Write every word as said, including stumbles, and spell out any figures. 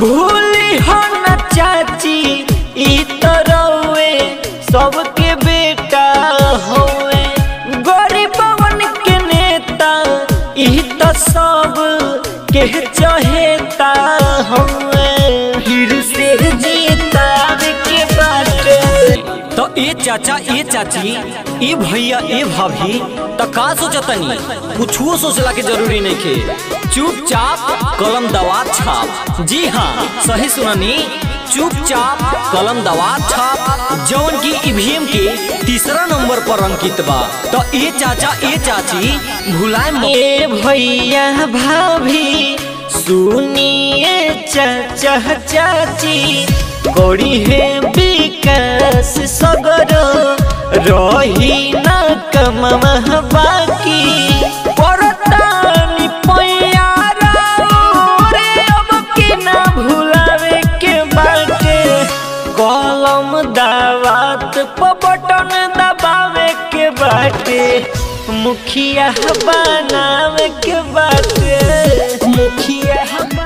भूली हो न चाची ई तो रउए सबके बेटा होए, गरीबवन के नेता ई तो सब के चहेता होए, फिर से जीतावे के बाटे। तो ए चाचा ए चाची ए भैया ए भाभी तो का सोचतनी, कुछ सोचला के जरूरी नहीं के, चुपचाप कलम दवा छाप। जी हाँ सही सुननी, चुपचाप कलम दवा छाप जौन की ईवीएम के तीसरा नंबर पर अंकित बा। तो ए चाचा ए चाची भुलाए ए भैया भाभी सुनिए चाचा चाची, गौरी है विकास सगरो रही न कमवा बाकी, परतानी पैयारा रे अब के ना भुलावे के बाटे, कलम दावत पर बटन दबावे के बाटे, मुखिया बनावे के बाटे, मुखिया